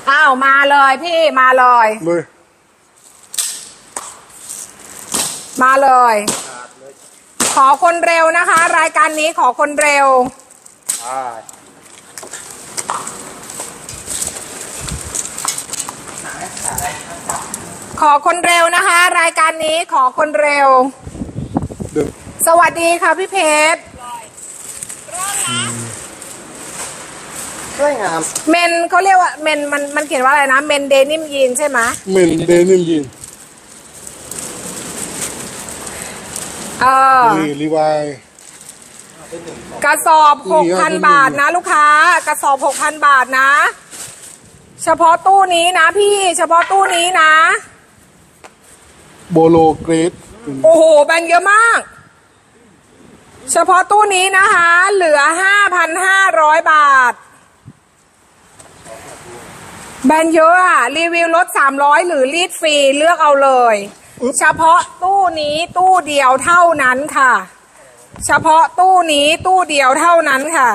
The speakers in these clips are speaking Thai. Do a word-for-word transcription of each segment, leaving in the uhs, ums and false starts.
อ้าวมาเลยพี่มาเลยเลยมาเลยขอคนเร็วนะคะรายการนี้ขอคนเร็วขอคนเร็วนะคะรายการนี้ขอคนเร็วสวัสดีค่ะพี่เพชรสวยงามเมนเขาเรียกว่าเมนมันมันเขียนว่าอะไรนะเมนเดนิมยีนใช่ไหมเมนเดนิมยีนเออรีวายกระสอบหกพันบาทนะลูกค้ากระสอบหกพันบาทนะเฉพาะตู้นี้นะพี่เฉพาะตู้นี้นะโบโลเกรดโอ้โหแบงค์เยอะมากเฉพาะตู้นี้นะคะเหลือ ห้าพันห้าร้อย บาทแบรนด์เยอะอะรีวิวลดสามร้อยหรือรีดฟรีเลือกเอาเลยเฉพาะตู้นี้ตู้เดียวเท่านั้นค่ะเฉพาะตู้นี้ตู้เดียวเท่านั้นค่ะ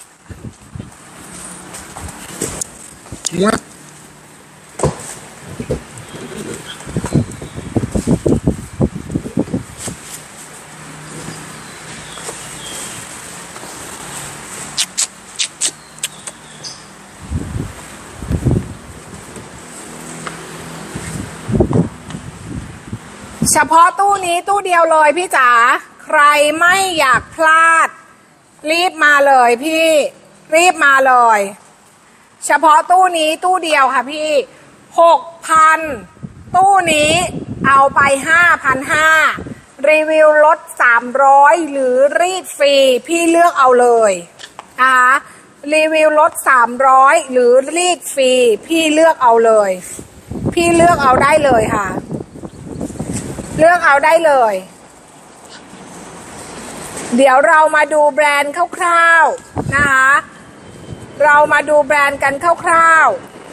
เฉพาะตู้นี้ตู้เดียวเลยพี่จ๋าใครไม่อยากพลาดรีบมาเลยพี่รีบมาเลยเฉพาะตู้นี้ตู้เดียวค่ะพี่ หกพัน ตู้นี้เอาไป ห้าพันห้าร้อย รีวิวลดสามร้อยหรือรีดฟรีพี่เลือกเอาเลยนะคะรีวิวลดสามร้อยหรือรีดฟรีพี่เลือกเอาเลยพี่เลือกเอาได้เลยค่ะเลือกเอาได้เลยเดี๋ยวเรามาดูแบรนด์คร่าวๆนะคะเรามาดูแบรนด์กันคร่าว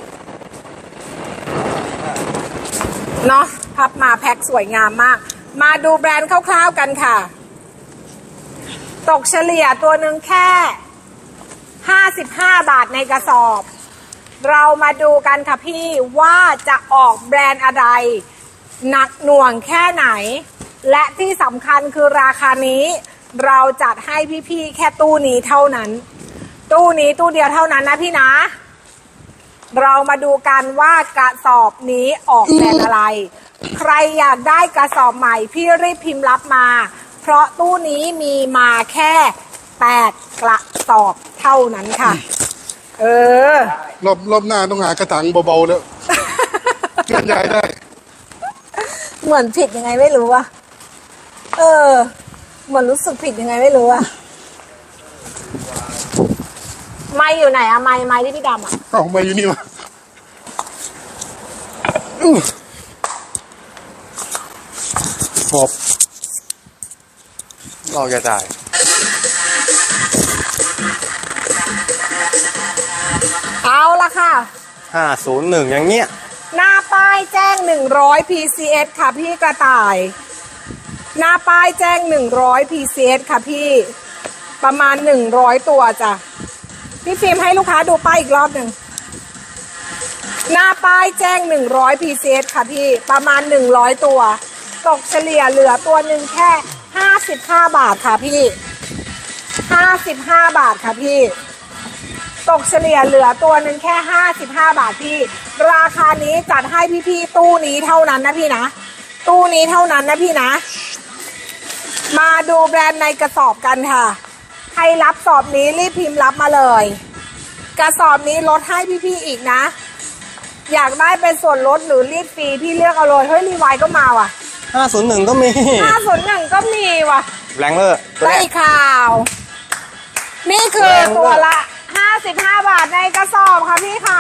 ๆเนาะพับมาแพ็คสวยงามมากมาดูแบรนด์คร่าวๆกันค่ะตกเฉลี่ยตัวหนึ่งแค่ห้าสิบห้าบาทในกระสอบเรามาดูกันค่ะพี่ว่าจะออกแบรนด์อะไรหนักหน่วงแค่ไหนและที่สำคัญคือราคานี้เราจัดให้พี่ๆแค่ตู้นี้เท่านั้นตู้นี้ตู้เดียวเท่านั้นนะพี่นะเรามาดูกันว่ากระสอบนี้ออกแบรนด์อะไรใครอยากได้กระสอบใหม่พี่รีบพิมพ์รับมาเพราะตู้นี้มีมาแค่แปดกระสอบเท่านั้นค่ะเออรอบรอบหน้าต้องหากระถางเบาๆแล้วเคลื่อนย้ายได้เหมือนผิดยังไงไม่รู้อะเออเหมือนรู้สึกผิดยังไงไม่รู้อะไม้อยู่ไหนอะไม้ไม้ที่พี่ดำอะเอาไม้อยู่นี่วะหอบเราจะจ่ายเอาละค่ะห้าศูนย์หนึ่งอย่างเงี้ยหน้าป้ายแจ้งหนึ่งร้อย พี ซี เอส ค่ะพี่กระต่ายหน้าป้ายแจ้งหนึ่งร้อย พี ซี เอส ค่ะพี่ประมาณหนึ่งร้อยตัวจ้ะพี่ฟิล์มให้ลูกค้าดูป้ายอีกรอบหนึ่งหน้าป้ายแจ้งหนึ่งร้อย พี ซี เอส ค่ะพี่ประมาณหนึ่งร้อยตัวตกเฉลี่ยเหลือตัวหนึ่งแค่ห้าสิบห้าบาทค่ะพี่ห้าสิบห้าบาทค่ะพี่ตกเฉลี่ยเหลือตัวหนึ่งแค่ห้าสิบห้าบาทพี่ราคานี้จัดให้พี่ๆตู้นี้เท่านั้นนะพี่นะตู้นี้เท่านั้นนะพี่นะมาดูแบรนด์ในกระสอบกันค่ะใครรับสอบนี้รีบพิมพ์รับมาเลยกระสอบนี้ลดให้พี่ๆอีกนะอยากได้เป็นส่วนลดหรือรีดฟรีพี่เลือกเอาเลยเฮ้ยรีไวน์ก็มาว่ะห้าศูนย์หนึ่งก็มีห้าศูนย์หนึ่งก็มีว่ะแรงเลอร์ได้ข่าวนี่คือตัวละห้าสิบห้าบาทในกระสอบค่ะพี่ค่ะ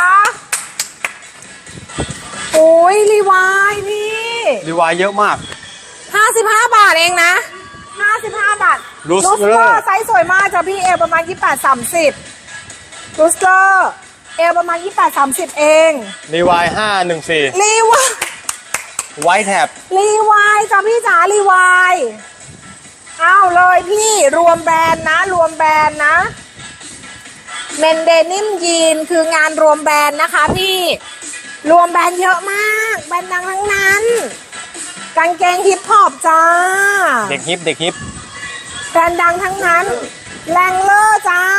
โอ้ยรีไวน์พี่รีไวน์เยอะมากห้าสิบห้าบาทเองนะห้าสิบห้าบาทลูสเตอร์ไซส์สวยมากจ้ะพี่เอวประมาณยี่สิบแปด สามสิบลูสเตอร์เอวประมาณยี่สิบแปด สามสิบเองรีไวน์ห้าหนึ่งสี่รีไวน์ไวท์แท็บรีไวน์จ้ะพี่จ๋ารีไวน์เอาเลยพี่รวมแบรนด์นะรวมแบรนด์นะเมนเดนิมยีนคืองานรวมแบรนด์นะคะพี่รวมแบรนด์เยอะมากแบรนด์ดังทั้งนั้นกางเกงฮิปฮอปจ้าเด็กฮิปเด็กฮิปแบรนด์ดังทั้งนั้นแรงเลอร์จ้า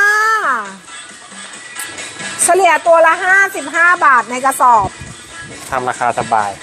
เฉลี่ยตัวละห้าสิบห้าบาทในกระสอบทำราคาสบาย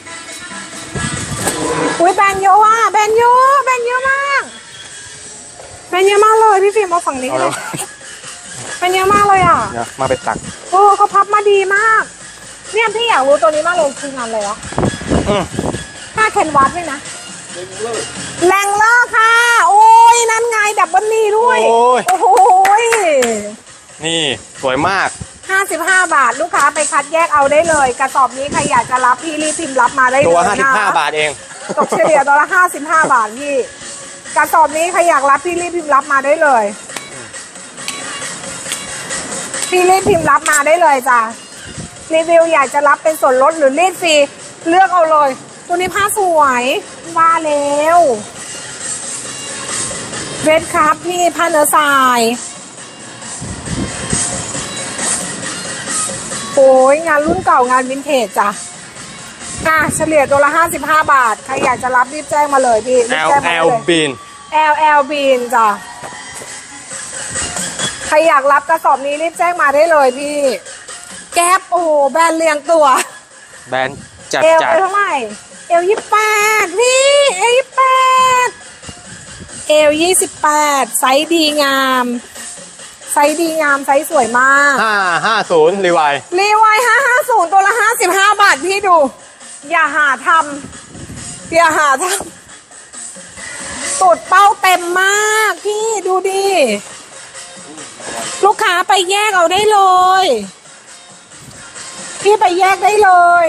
อุ้ยแบรนด์เยอะว่ะแบรนด์เยอะแบรนด์เยอะมากแบรนด์เยอะมากเลยพี่ฟิล์มเอาฝั่งนี้เลยแบรนด์เยอะมากเลยอ่ะเดี๋ยวมาไปตักโอ้เขาพับมาดีมากเนี่ยพี่อยากรู้ตัวนี้มากเลยคืองานอะไรวะผ้าแคนวาสด้วยนะแรงเลอร์ค่ะโอ้ยนั่นไงดับเบิลนี่ด้วยโอ้โหนี่สวยมากห้าสิบห้าบาทลูกค้าไปคัดแยกเอาได้เลยกระสอบนี้ใครอยากจะรับพี่รีบพิมพ์รับมาได้เลยตัวห้าสิบห้าบาทเองตกเฉลี่ยตัวละห้าสิบห้าบาทพี่กระสอบนี้ใครอยากรับพี่รีบพิมพ์รับมาได้เลยพี่รีบพิมพ์รับมาได้เลยจ้ะรีวิวอยากจะรับเป็นส่วนลดหรือรีดฟรีเลือกเอาเลยตัวนี้ผ้าสวยว่าแล้วเวทครับพี่ผ้าเนื้อทรายโอ้ยงานรุ่นเก่างานวินเทจจ้ะอ่ะเฉลี่ยตัวละห้าสิบห้าบาทใครอยากจะรับรีบแจ้งมาเลยพี่รีบแจ้งมาเลยแอล บีนแอล แอล บีนจ้ะใครอยากรับกระสอบนี้รีบแจ้งมาได้เลยพี่แก๊ปโอ้แบรนด์เรียงตัวแบรนด์จัดเอลเท่าไหร่เอลยี่สิบแปดพี่เอลยี่สิบแปดเอลยี่สิบแปดไซส์ดีงามไซส์ดีงามไซส์สวยมากห้าห้าศูนย์รีไวรีไวห้าห้าศูนย์ตัวละห้าสิบห้าบาทพี่ดูอย่าหาทำอย่าหาทำตูดเป้าเต็มมากพี่ดูดิลูกค้าไปแยกเอาได้เลยพี่ไปแยกได้เลย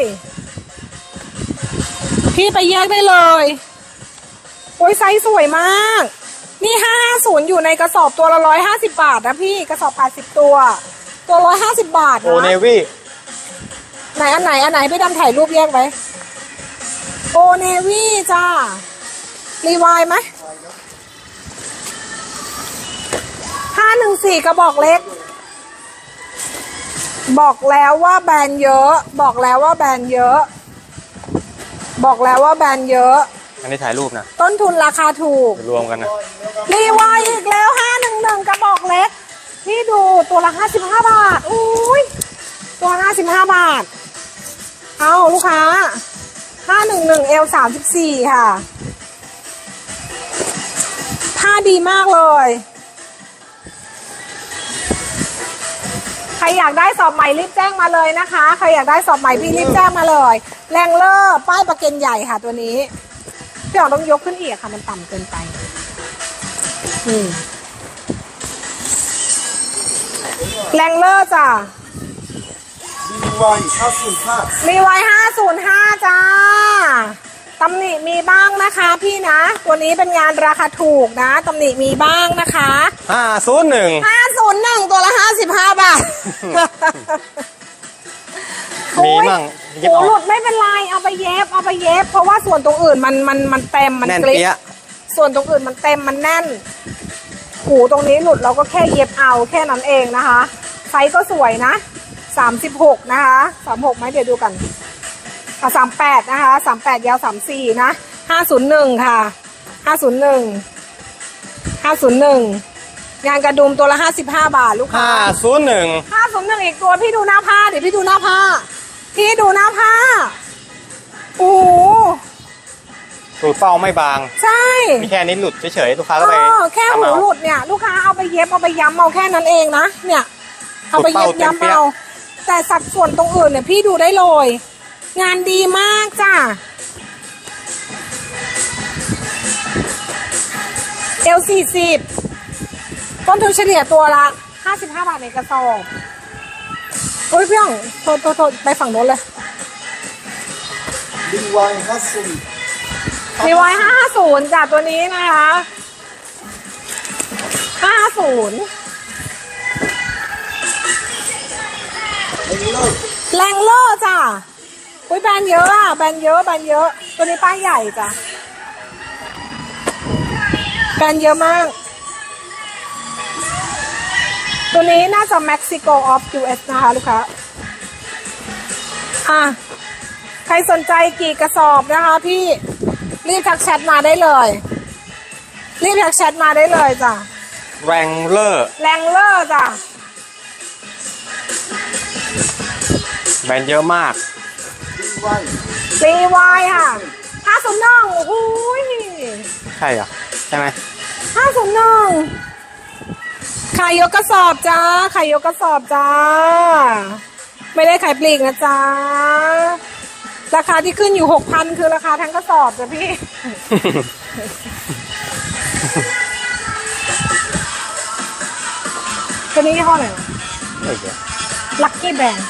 พี่ไปแยกได้เลยโอ้ยไซส์สวยมากนี่ห้าห้าศูนย์อยู่ในกระสอบตัวละร้อยห้าสิบบาทนะพี่กระสอบแปดสิบตัวตัวร้อยห้าสิบบาทนะโอเนวี่ไหนอันไหนอันไหนพี่ดำถ่ายรูปแยกไว้โอเนวี่จ้ารีไวไหมห้าหนึ่งสี่กระบอกเล็กบอกแล้วว่าแบรนด์เยอะบอกแล้วว่าแบรนด์เยอะบอกแล้วว่าแบรนด์เยอะอันนี้ถ่ายรูปนะต้นทุนราคาถูกรวมกันนะรีไวอีกแล้วห้าหนึ่งหนึ่งกระบอกเล็กพี่ดูตัวละห้าสิบห้าบาทอุ้ยตัวห้าสิบห้าบาทเอาลูกค้าห้าหนึ่งหนึ่งเอลสามสิบสี่ค่ะผ้าดีมากเลยใครอยากได้สอบใหม่รีบแจ้งมาเลยนะคะใครอยากได้สอบใหม่พี่รีบแจ้งมาเลยแรงเลอร์ป้ายประเก็นใหญ่ค่ะตัวนี้พี่อ๋องต้องยกขึ้นอีกค่ะมันต่ำเกินไปอืมแรงเลอร์จ้ะรีไวห้าศูนย์ห้ารีไวห้าศูนย์ห้าจ้าตำหนิมีบ้างนะคะพี่นะตัวนี้เป็นงานราคาถูกนะตำหนิมีบ้างนะคะห้าศูนย์หนึ่งห้าศูนย์หนึ่งตัวละห้าสิบห้าบาทมีมั่งโอ้หลุดไม่เป็นไรเอาไปเย็บเอาไปเย็บเพราะว่าส่วนตรงอื่นมันมันมันเต็มมันกริบส่วนตรงอื่นมันเต็มมันแน่นหูตรงนี้หลุดเราก็แค่เย็บเอาแค่นั้นเองนะคะไซส์ก็สวยนะสามสิบหกนะคะสามหกไหมเดี๋ยวดูกันอ่ะสามแปดนะคะสามแปดยาวสามสี่นะห้าศูนย์หนึ่งค่ะห้าศูนย์หนึ่งห้าศูนย์หนึ่งงานกระดุมตัวละห้าสิบห้าบาทลูกค้าห้าศูนย์หนึ่งห้าศูนย์หนึ่งอีกตัวพี่ดูหน้าผ้าเดี๋ยวพี่ดูหน้าผ้าพี่ดูหน้าผ้าโอ้ตูดเป้าไม่บางใช่มีแค่นี้หลุดเฉยๆลูกค้าก็ไปแค่หูหลุดเนี่ยลูกค้าเอาไปเย็บเอาไปย้ำเอาแค่นั้นเองนะเนี่ยเอาไปเย็บย้ำเอาแต่สัดส่วนตรงอื่นเนี่ยพี่ดูได้เลยงานดีมากจ้าเอลสี่สิบต้นทุนเฉลี่ยตัวละห้าสิบห้าบาทในกระสอบโอ้ยพี่อ๋องโทษโทษโทษไปฝั่งโน้นเลยรีไวห้าศูนย์รีไวห้าศูนย์จากตัวนี้นะคะห้าศูนย์แรงเลอร์จ้ะอุ้ยแบรนด์เยอะอ่ะแบรนด์เยอะแบรนด์เยอะตัวนี้ป้ายใหญ่จ้ะแบรนด์เยอะมากตัวนี้น่าจะแม็กซิ Mexico of ยู เอส นะคะลูกค้าอ่ะใครสนใจกี่กระสอบนะคะพี่รีบทักแชทมาได้เลยรีบทักแชทมาได้เลยจ้ะแรงเลอร์แรงเลอร์จ้ะแบรนด์เยอะมากรีวายค่ะห้าศูนย์หนึ่งโอ้โหใช่เหรอใช่ไหมห้าศูนย์หนึ่งขายยกกระสอบจ้าขายยกกระสอบจ้าไม่ได้ขายปลีกนะจ้าราคาที่ขึ้นอยู่หกพันคือราคาทั้งกระสอบจ้ะพี่ ตัวนี้ยี่ห้ออะไรวะไม่เยอะลัคกี้แบง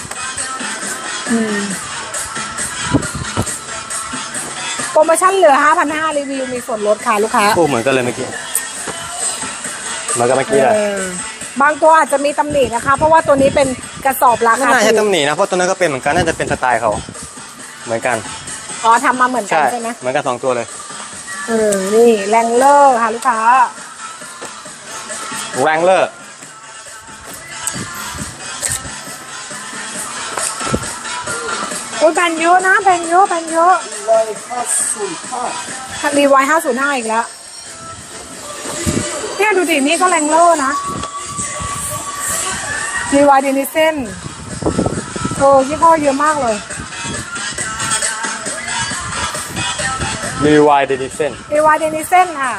โปรโมชั่นเหลือ ห้าพันห้าร้อย รีวิวมีส่วนลดค่ะลูกค้าพูดเหมือนกันเลยเมื่อกี้เหมือนกับเมื่อกี้เลยเออบางตัวอาจจะมีตำหนินะคะ เพราะว่าตัวนี้เป็นกระสอบราไม่คาน่าใช่ถูกตำหนินะเพราะตัวนั้นก็เป็นเหมือนกันน่าจะเป็นสไตล์เขาเหมือนกันอ๋อทำมาเหมือนกันใช่ใช่ไหมเหมือนกันสองตัวเลยเออนี่แรงเลอร์ค่ะลูกค้าแรงเลอร์โอ้ยแบนเยอะนะแบนเยอะแบนเยอะรีไวห้าศูนย์ห้าอีกแล้วเนี่ยดูดินี่ก็แรงเลอร์นะรีไวเดนิเซนโอ้ยี่ห้อเยอะมากเลยรีวายเดนิเซนรีไวเดนิเซนค่ะ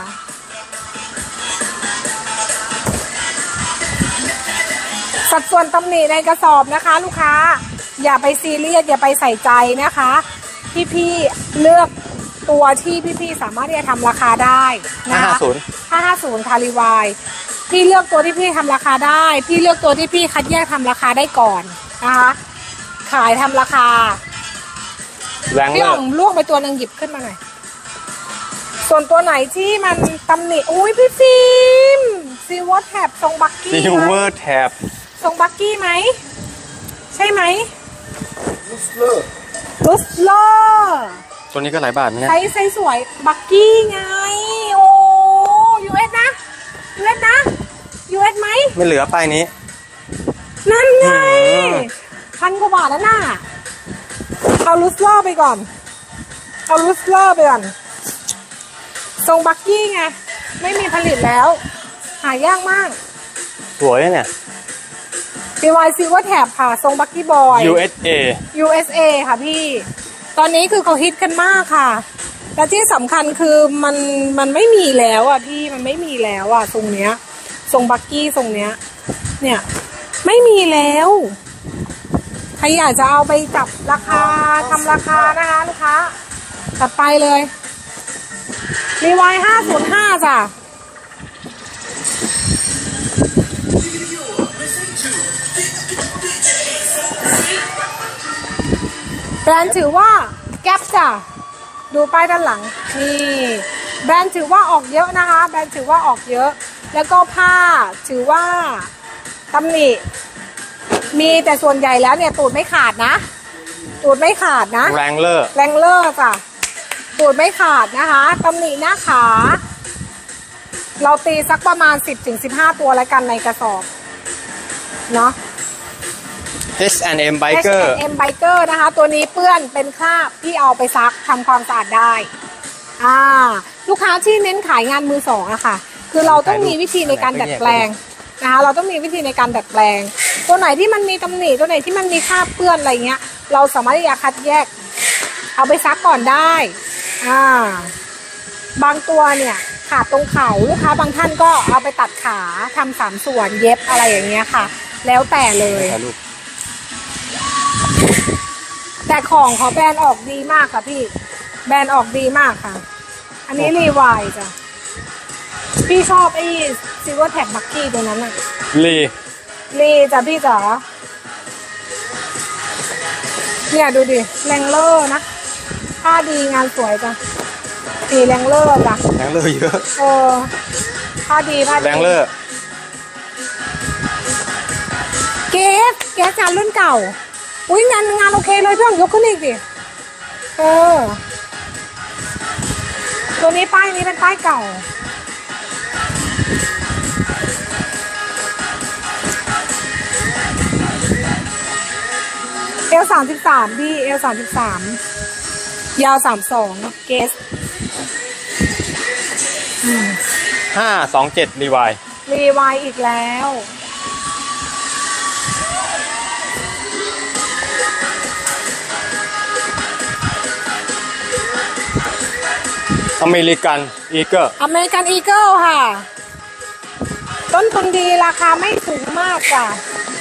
สัดส่วนตำหนิในกระสอบนะคะลูกค้าอย่าไปซีเรียสอย่าไปใส่ใจนะคะพี่ๆเลือกตัวที่พี่ๆสามารถที่จะทำราคาได้นะคะห้าห้าศูนย์ห้าห้าศูนย์คาริวายพี่เลือกตัวที่พี่ทำราคาได้พี่เลือกตัวที่พี่คัดแยกทำราคาได้ก่อนนะคะขายทำราคาแรงพี่เลอ๋อองร์ลวกไปตัวหนึ่งหยิบขึ้นมาหน่อยส่วนตัวไหนที่มันตำหนิอุ้ยพี่ฟิล์มซีวอตแท็บทรงบักกี้ซิลเวอร์แท็บทรงบักกี้ไหมใช่ไหมลูสเลอร์ลุสเลอร์ตัวนี้ก็หลายบาทเนี่ยไซส์ไซส์สวยบักกี้ไงโอ้ยูเอสนะยูเอสนะยูเอสไหมไม่เหลือป้ายนี้นั่นไงอืมพันกว่าบาทแล้วน่ะเอาลุสเลอร์ไปก่อนเอาลุสเลอร์ไปก่อนทรงบักกี้ไงไม่มีผลิตแล้วหายากมากสวยเนี่ยดี วาย Silver Tab ค่ะทรงบักกี้บอยยู เอส เอยู เอส เอ ค่ะพี่ตอนนี้คือเขาฮิตกันมากค่ะและที่สำคัญคือมันมันไม่มีแล้วอ่ะพี่มันไม่มีแล้วอ่ะทรงเนี้ยทรงบักกี้ทรงเนี้ยเนี่ยไม่มีแล้วใครอยากจะเอาไปจับราคาทำราคานะคะลูกค้าตัดไปเลยรีไวห้าศูนย์ห้าจ้ะแบรนด์ถือว่าแก๊ปจ้ะดูป้ายด้านหลังนี่แบรนด์ถือว่าออกเยอะนะคะแบรนด์ถือว่าออกเยอะแล้วก็ผ้าถือว่าตำหนิมีแต่ส่วนใหญ่แล้วเนี่ยตูดไม่ขาดนะตูดไม่ขาดนะแรงเลอร์แรงเลอร์จ้ะตูดไม่ขาดนะคะตำหนิหน้าขาเราตีสักประมาณ สิบถึงสิบห้า ตัวแล้วกันในกระสอบเนาะเอช แอนด์ เอ็ม Biker เอช แอนด์ เอ็ม Biker นะคะตัวนี้เปื้อนเป็นคราบที่เอาไปซักทำความสะอาดได้อ่าลูกค้าที่เน้นขายงานมือสองอะค่ะคือเราต้องมีวิธีในการดัดแปลงนะคะเราต้องมีวิธีในการดัดแปลงตัวไหนที่มันมีตำหนิตัวไหนที่มันมีคราบเปื้อนอะไรเงี้ยเราสามารถที่จะคัดแยกเอาไปซักก่อนได้อ่าบางตัวเนี่ยขาดตรงเข่าลูกค้าบางท่านก็เอาไปตัดขาทำสามส่วนเย็บอะไรอย่างเงี้ยค่ะแล้วแต่เลยแต่ของเขาแบรนด์ออกดีมากค่ะพี่แบรนด์ออกดีมากค่ะอันนี้รีไวจ้ะพี่ชอบไอ้ซิลเวอร์แท็บบักกี้ตัวนั้นอะลีรีจ้ะพี่จ๋าเนี่ยดูดิแรงเลอร์นะผ้าดีงานสวยจ้ะสีแรงเลอร์จ้ะแรงเลอร์เยอะเออผ้าดีผ้าดีแรงเลอร์เกสเกสงานรุ่นเก่าอุ้ยงานงานโอเคเลยพี่ยกขึ้นอีกดิเออตัวนี้ป้ายนี้เป็นป้ายเก่า L สามสิบสามพี่ L สามสิบสามยาวสามสองเกสห้าสองเจ็ดรีวายรีวายอีกแล้วอเมริกันอีเกิลอเมริกันอีเกิลค่ะ ต้นทุนดีราคาไม่สูงมากจ้ะ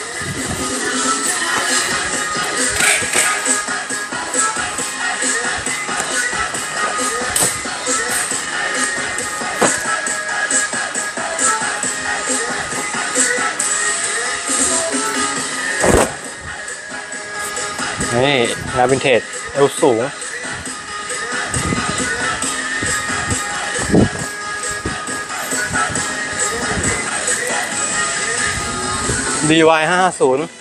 นี่งานวินเทจเอวสูงดีวายห้าห้าศูนย์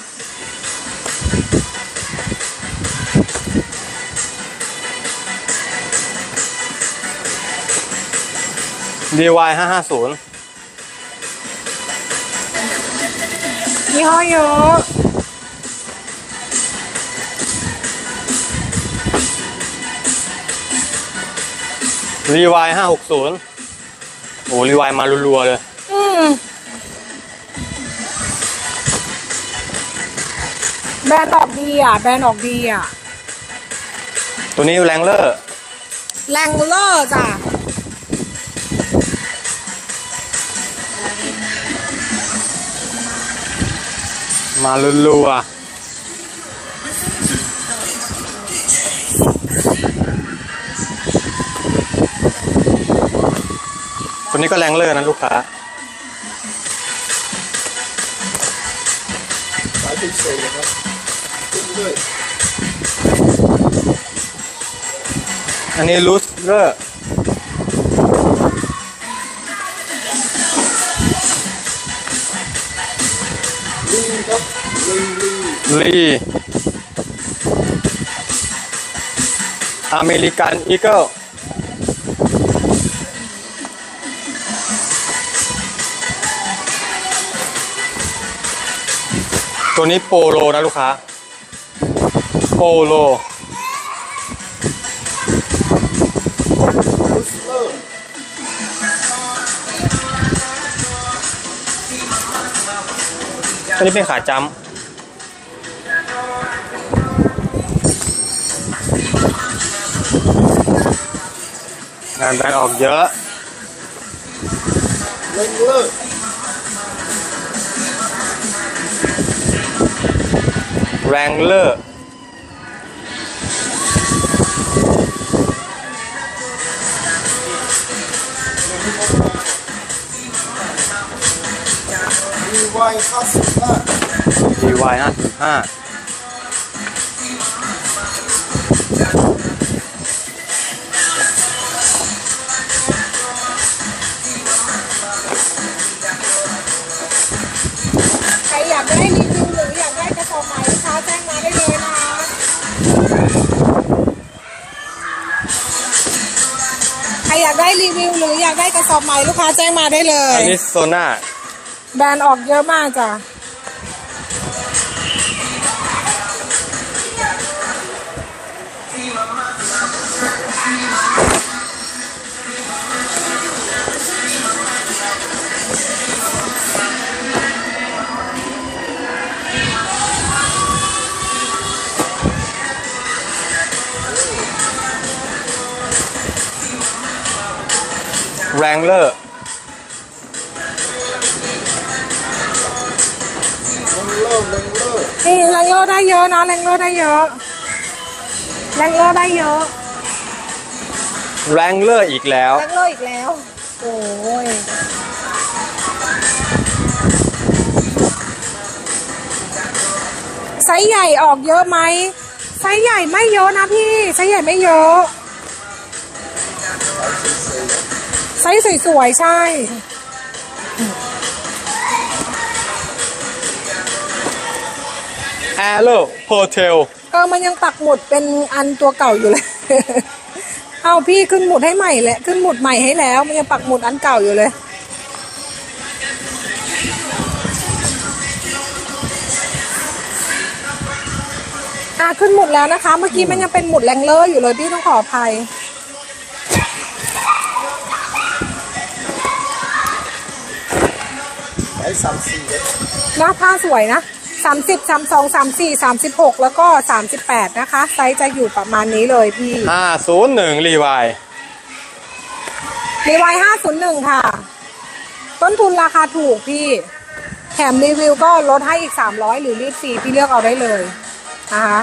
ดีวายห้าห้าศูนย์ยี่ห้อเยอะรีวายห้าหกศูนย์โอ้รีวายมารัวๆเลยอืมแบรนด์ออกดีอ่ะแบรนด์ออกดีอ่ะตัวนี้แรงเลอร์แรงเลอร์จ้ะมารัวๆตัวนี้ก็แรงเลอร์นะลูกค้าสายพิเศษนะครับขึ้นด้วยอันนี้ลูสเลอร์ลีครับลีลีลีอเมริกันอีเกิลตัวนี้โปโลนะลูกค้าโปโลตัวนี้เป็นขาจ้ำงานแบรนด์ออกเยอะเล่นเลิศแรงเลอร์ดีวายห้าสิบห้าดีวายห้าสิบห้าใครอยากได้รีวิวหรืออยากได้กระสอบไหมลูกค้าแจ้งมาได้เลยนะคะใครอยากได้รีวิวหรืออยากได้กระสอบไหมลูกค้าแจ้งมาได้เลยอาริโซนาแบรนด์ออกเยอะมากจ้ะแรงเลอร์นี่แรงเลอร์ได้เยอะนะแรงเลอร์ได้เยอะแรงเลอร์ได้เยอะแรงเลอร์อีกแล้วแรงเลอร์อีกแล้วโอ้ยไซส์ใหญ่ออกเยอะไหมไซส์ใหญ่ไม่เยอะนะพี่ไซส์ใหญ่ไม่เยอะไซส์สวยๆใช่แอโร่โฮเทลเออมันยังปักหมุดเป็นอันตัวเก่าอยู่เลย เอาพี่ขึ้นหมุดให้ใหม่แหละขึ้นหมุดใหม่ให้แล้วมันยังปักหมุดอันเก่าอยู่เลยอ่ะขึ้นหมุดแล้วนะคะ เมื่อกี้มันยังเป็นหมุดแรงเลอร์อยู่เลยพี่ต้องขออภัยไอ้สามสี่หน้าผ้าสวยนะสามสิบ สามสอง สามสี่ สามสิบหกแล้วก็สามสิบแปดนะคะไซส์จะอยู่ประมาณนี้เลยพี่ห้าศูนย์หนึ่งรีวายรีไวห้าศูนย์หนึ่งค่ะต้นทุนราคาถูกพี่แถมรีวิวก็ลดให้อีกสามร้อยหรือรีดฟรีพี่เลือกเอาได้เลยนะคะ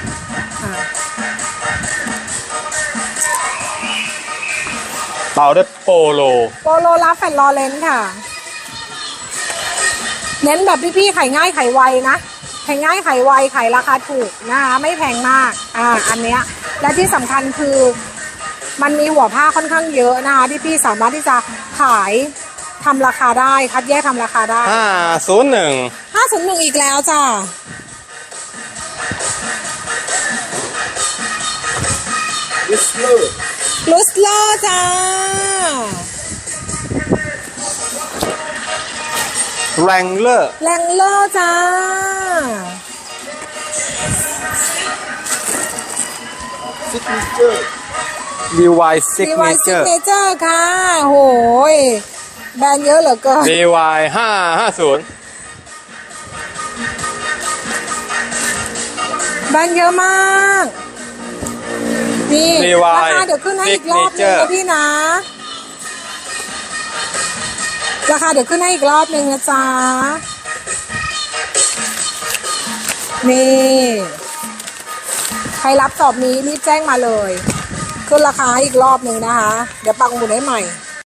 ต่อด้วยโปโลโปโลลาแฟนลอเลนค่ะเน้นแบบพี่ๆขายง่ายขายไวนะขายง่ายขายไวขายราคาถูกนะคะไม่แพงมากอ่าอันเนี้ยและที่สำคัญคือมันมีหัวผ้าค่อนข้างเยอะนะคะที่พี่สามารถที่จะขายทำราคาได้คัดแยกทำราคาได้ห้าศูนย์หนึ่งห้าศูนย์หนึ่งอีกแล้วจ้าลิสเลอร์ลุสเลอร์จ้าแรงเลอร์แรงเลอร์จ้าซิกเนเจอร์รีวายซิกเนเจอร์รีวายซิกเนเจอร์ค่ะโหยแบรนด์เยอะเหลือเกินรีวายห้าห้าศูนย์แบรนด์เยอะมากนี่ราคาเดี๋ยวขึ้นให้อีกรอบนึงนะพี่นะราคาเดี๋ยวขึ้นให้อีกรอบนึงนะจ๊ะนี่ใครรับสอบนี้รีบแจ้งมาเลยขึ้นราคาอีกรอบนึงนะคะเดี๋ยวปักหมุดให้ใหม่